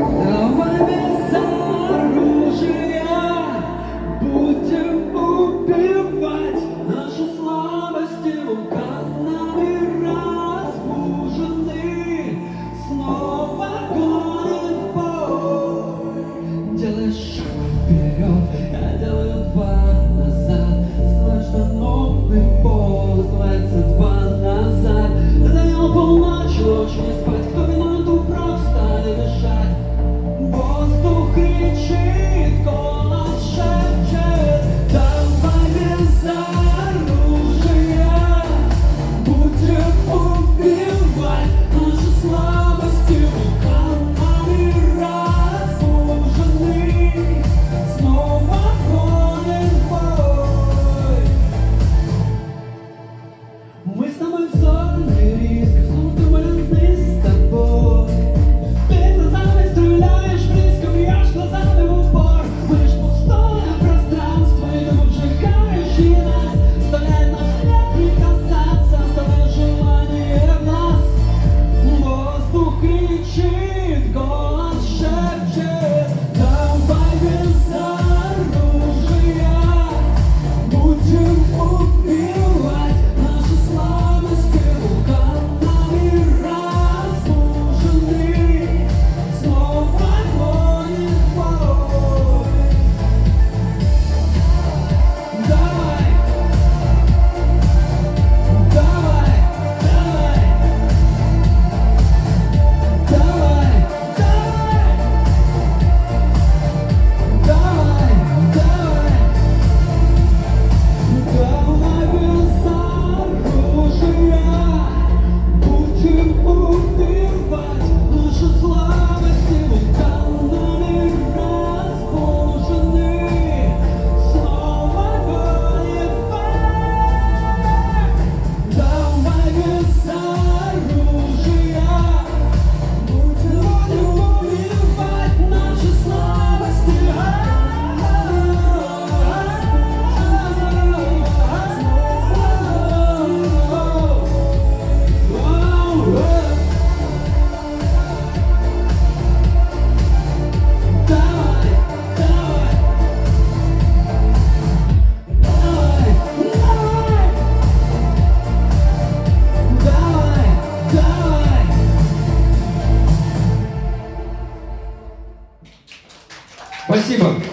Давай без оружия будем убивать наши слабости, вулканами разбужены. Снова гонит бой. Делаешь шаг вперед, я делаю два назад. Знаешь, что новый пол называется два назад. Занял полночи, лучше не спать. Кто виновен, то просто не дышать. Воздух кричит, голос шепчет. Давай без оружия будем убивать наши слабости, вулканами разбужены. Снова гонит бой. Мы с тобой в зоне риска, снова турбулентны с тобой. Ты глазами стреляешь близко, бьешь глазами в упор. Мы лишь пустое пространство, и дым обжигающий нас заставляет нас не прикасаться, оставляя желание в нас. Воздух кричит, голос шепчет. Давай без оружия будем убивать наши слабости, вулканами разбужены. Снова гонит бой. Давай, давай, давай, давай, давай, давай, давай. Давай без оружия будем убивать наши слабости, вулканами разбужены. Снова гонит бой. Давай без оружия будем убивать наши слабости. Спасибо.